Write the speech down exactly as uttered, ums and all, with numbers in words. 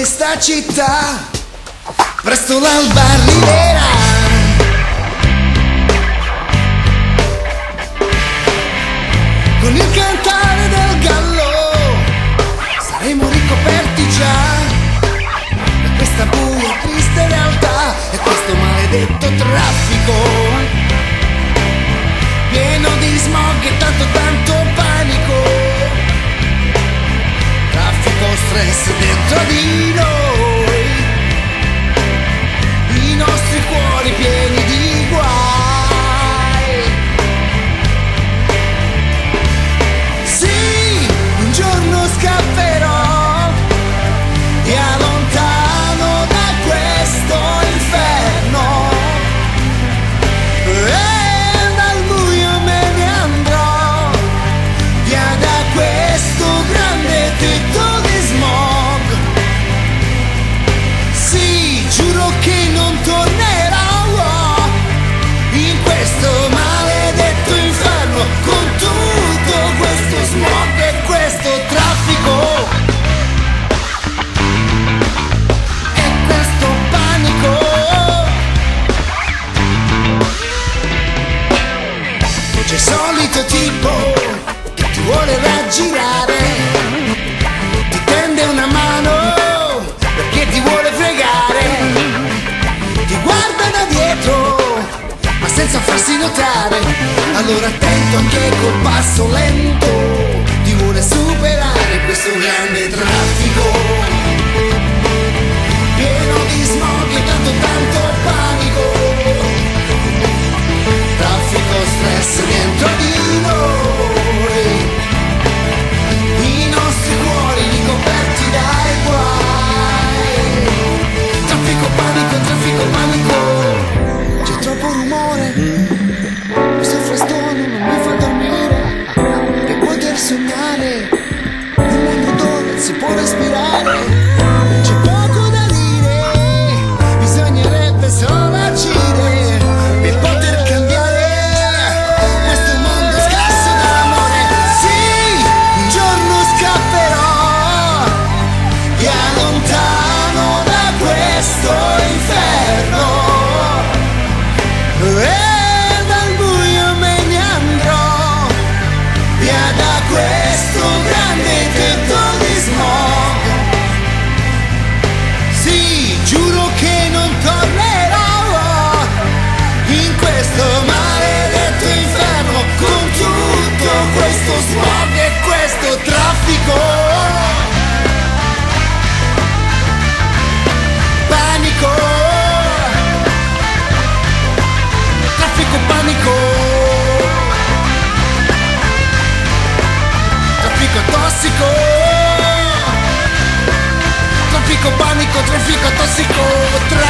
questa città, presto l'alba arriverà. Con il cantare del gallo saremo ricoperti già da questa buia triste realtà e questo maledetto traffico pieno di smog e tanto tanto panico. Traffico, stress dentro di noi, i nostri cuori pieni di guai. Sì, un giorno scapperò e allontano da questo inferno e dal buio me ne andrò via da questo grande tetto di smog. Sì, giuro che non tornerò in questo maledetto inferno con tutto questo smog e questo traffico e questo panico. C'è il solito tipo che ti vuole raggirare, ti tende una mano perché ti vuole fregare, ti guarda da dietro ma senza farsi notare. Allora attento anche col passo lento, ti vuole superare questo grande traffico pieno di smog e tanto tanto panico. Traffico, stress dentro di noi, i nostri cuori ricoperti dai guai. Traffico, panico, traffico, panico. C'è troppo rumore, questo frastuono non mi fa dormire. Per poter sognare un mondo dove si può respirare. C'è poco da dire, bisognerebbe solo agire per poter cambiare questo mondo scarso d'amore. Sì, un giorno scapperò e allontano da questo inferno e dal buio me ne andrò via da questo grande tetto di smog. Sì, giuro che non tornerò in questo maledetto inferno con tutto questo smog e questo traffico. Panico, traffico, panico, traffico tossico, traffico, panico, traffico tossico.